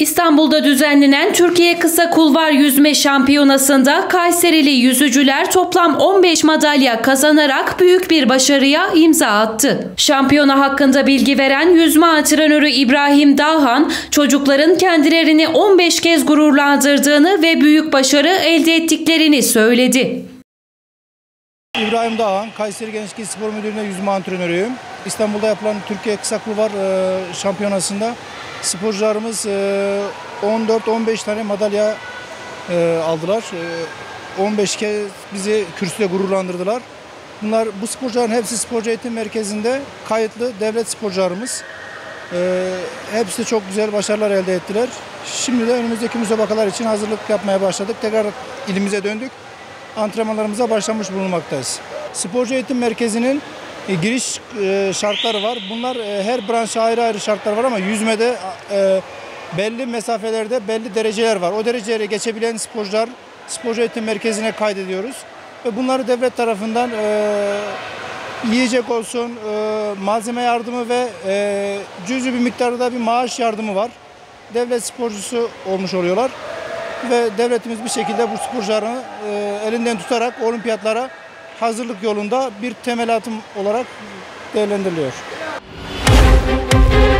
İstanbul'da düzenlenen Türkiye Kısa Kulvar Yüzme Şampiyonası'nda Kayserili yüzücüler toplam 15 madalya kazanarak büyük bir başarıya imza attı. Şampiyona hakkında bilgi veren yüzme antrenörü İbrahim Dağhan, çocukların kendilerini 15 kez gururlandırdığını ve büyük başarı elde ettiklerini söyledi. İbrahim Dağhan, Kayseri Gençlik Spor Müdürlüğü'nde yüzme antrenörüyüm. İstanbul'da yapılan Türkiye Kısa Kulvar Şampiyonası'nda sporcularımız 14-15 tane madalya aldılar. 15 kez bizi kürsüde gururlandırdılar. Bu sporcuların hepsi Sporcu Eğitim Merkezi'nde kayıtlı devlet sporcularımız. Hepsi çok güzel başarılar elde ettiler. Şimdi de önümüzdeki müsabakalar için hazırlık yapmaya başladık. Tekrar ilimize döndük. Antrenmanlarımıza başlamış bulunmaktayız. Sporcu Eğitim Merkezi'nin giriş şartları var. Bunlar her branşa ayrı ayrı şartlar var ama yüzmede belli mesafelerde belli dereceler var. O dereceleri geçebilen sporcular Sporcu Eğitim Merkezi'ne kaydediyoruz. Ve bunları devlet tarafından yiyecek olsun, malzeme yardımı ve cüzi bir miktarda bir maaş yardımı var. Devlet sporcusu olmuş oluyorlar. Ve devletimiz bir şekilde bu sporcuları elinden tutarak olimpiyatlara hazırlık yolunda bir temel atım olarak değerlendiriliyor.